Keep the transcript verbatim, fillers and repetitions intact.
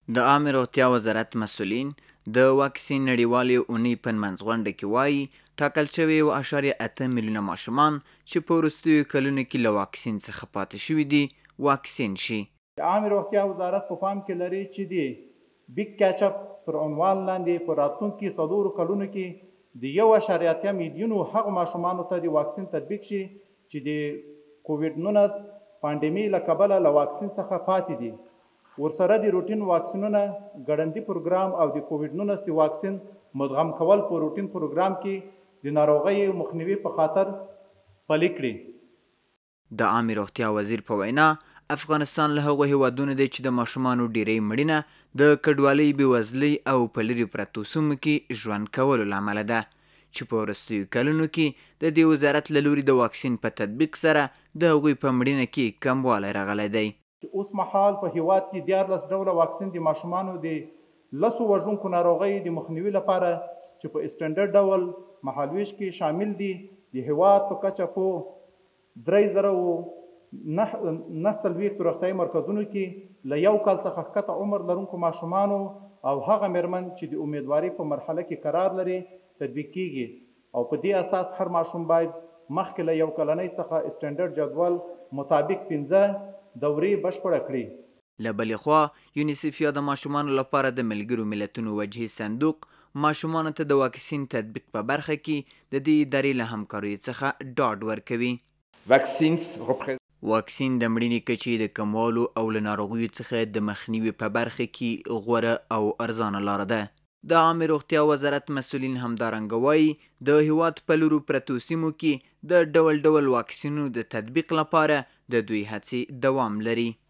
د عامې روغتیا وزارت مسؤلین د واکسین نړیوالې اونۍ په نمانځغونډه کې وایي ټاکل شوي یو اعشاریه اته میلیونه ماشومان چې په وروستیو کلونو کې له واکسین څخه پاتې شوي دي واکسین شي. د عامې روغتیا وزارت په پام کې لري چې د بیگ کیچ اپ پر عنوان لاندې په راتلونکي څلورو کلونو کې د یو اعشاریه اته میلیونو هغو ماشومانو ته د واکسین تطبیق شي چې د کووډ نولس پاندیمي له کبله له واکسین څخه پاتې دي. ورسره د روټین واکسینونه ګړندي پروګرام او د کووډ نولس د واکسین مدغم کول په روټین پروګرام کې د ناروغۍ مخنیوي په خاطر پلي کړي. د عامې روغتیا وزیر په وینا افغانستان له هغو هیوادونو دی چې د ماشومانو ډیری مړینه د کډوالۍ بېوزلۍ او په لرې پرتو سیمو کې ژوند کولو له امله ده چې په وروستیو کلونو کې د دې وزارت له لوري د واکسین په تطبیق سره د هغوی په مړینه کې کموالی راغلی دی. اوس مهال په هیواد کې دیارلس ډوله واکسین د ماشومانو د لسو وژونکو ناروغیو د مخنیوي لپاره چې په اسټنډرډ ډول مهالویش کې شامل دي د هیواد په کچه په درې زره نه څلوېښت روغتیایي مرکزونو کې له یو کال څخه ښکته عمر لرونکو ماشومانو او هغه میرمن چې د امیدوارۍ په مرحله کې قرار لري تطبیق کیږي او په دې اساس هر ماشوم باید مخکې له یو کلنۍ څخه اسټنډرډ جدول مطابق پنځه دورې بشپړه کړي. له بلې خوا یونیسف یا د ماشومانو لپاره د ملګرو ملتونو وجهي صندوق ماشومانو ته د واکسین تطبیق په برخه کې د دې ادارې له همکاریو څخه ډاډ ورکوي. واکسین د مړینې کچې د کموالو او له ناروغیو څخه د مخنیوي په برخه کې غوره او ارزانه لاره ده. د عامې روغتیا وزارت مسؤلین همدارنګه وایي د هیواد په لورو پرتو سیمو کې د ډول ډول واکسینونو د تطبیق لپاره د دوی هڅې دوام لري.